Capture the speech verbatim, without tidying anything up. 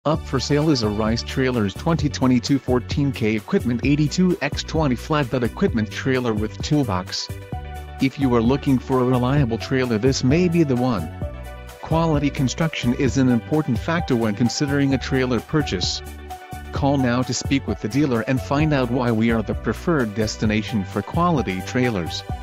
Up for sale is a Rice Trailers twenty twenty-two fourteen K Equipment eighty-two by twenty Flatbed Equipment Trailer with Toolbox. If you are looking for a reliable trailer, this may be the one. Quality construction is an important factor when considering a trailer purchase. Call now to speak with the dealer and find out why we are the preferred destination for quality trailers.